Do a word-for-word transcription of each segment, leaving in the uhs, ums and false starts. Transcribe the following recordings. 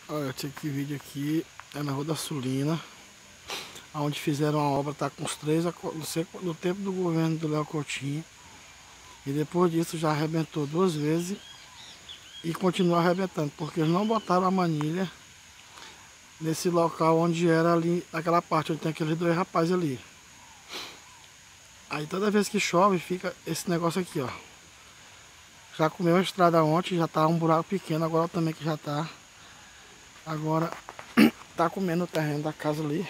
Olha, esse aqui, vídeo aqui é na Rua da Sulina, onde fizeram a obra, tá com os três, não sei, no tempo do governo do Léo Coutinho. E depois disso já arrebentou duas vezes e continua arrebentando, porque eles não botaram a manilha nesse local onde era ali, aquela parte onde tem aqueles dois rapazes ali. Aí toda vez que chove fica esse negócio aqui, ó. Já comeu a estrada ontem, já tá um buraco pequeno, agora também que já tá. Agora tá comendo o terreno da casa ali.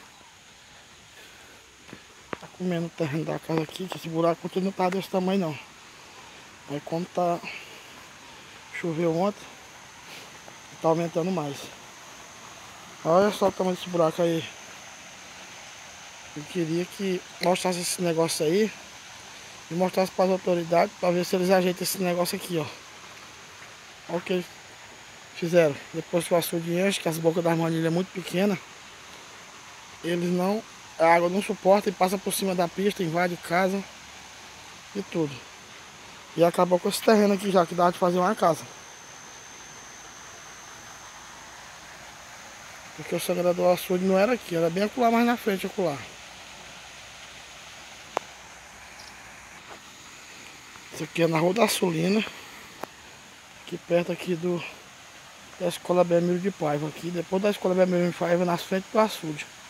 Tá comendo o terreno da casa aqui, que esse buraco aqui não tá desse tamanho não. Aí como tá... choveu ontem, tá aumentando mais. Olha só o tamanho desse buraco aí. Eu queria que mostrasse esse negócio aí e mostrasse para as autoridades para ver se eles ajeitam esse negócio aqui, ó. Olha o que eles fizeram. Depois que o açude enche, que as bocas das manilhas é muito pequena, eles não... a água não suporta e passa por cima da pista, invade casa e tudo. E acabou com esse terreno aqui já, que dá de fazer uma casa. Porque o sangrador açude não era aqui, era bem acolá, mais na frente, acolá. Isso aqui é na Rua da Sulina, aqui perto aqui do da Escola Belmiro de Paiva, aqui depois da Escola Belmiro de Paiva, na frente do açude.